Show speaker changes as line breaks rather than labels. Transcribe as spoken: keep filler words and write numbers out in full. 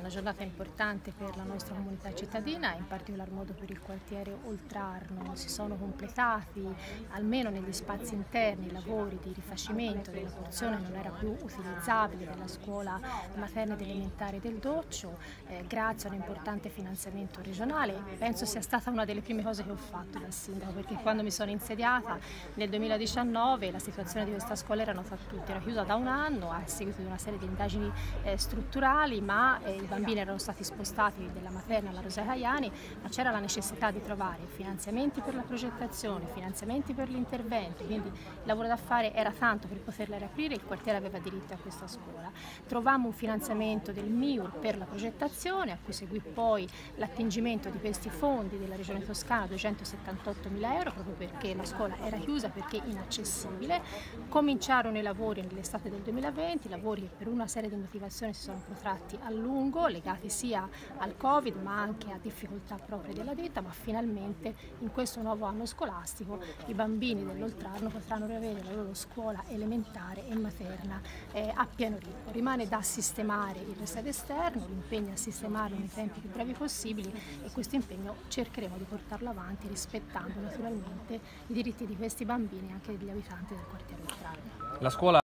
Una giornata importante per la nostra comunità cittadina, in particolar modo per il quartiere Oltrarno. Si sono completati, almeno negli spazi interni, i lavori di rifacimento della porzione non era più utilizzabile della scuola materna ed elementare del Doccio, eh, grazie a un importante finanziamento regionale. Penso sia stata una delle prime cose che ho fatto da sindaco, perché quando mi sono insediata nel duemiladiciannove la situazione di questa scuola era nota a tutti, era chiusa da un anno a seguito di una serie di indagini eh, strutturali, ma eh, i bambini erano stati spostati dalla materna alla Rosa Caiani, ma c'era la necessità di trovare finanziamenti per la progettazione, finanziamenti per l'intervento, quindi il lavoro da fare era tanto per poterla riaprire, il quartiere aveva diritto a questa scuola. Trovammo un finanziamento del M I U R per la progettazione, a cui seguì poi l'attingimento di questi fondi della Regione Toscana, duecentosettantottomila euro, proprio perché la scuola era chiusa, perché inaccessibile. Cominciarono i lavori nell'estate del duemilaventi, lavori che per una serie di motivazioni si sono protratti a lungo, legati sia al Covid ma anche a difficoltà proprie della ditta, ma finalmente in questo nuovo anno scolastico i bambini dell'Oltrarno potranno riavere la loro scuola elementare e materna eh, a pieno ritmo. Rimane da sistemare il resto esterno, l'impegno a sistemarlo nei tempi più brevi possibili, e questo impegno cercheremo di portarlo avanti rispettando naturalmente i diritti di questi bambini e anche degli abitanti del quartiere Oltrarno.
La scuola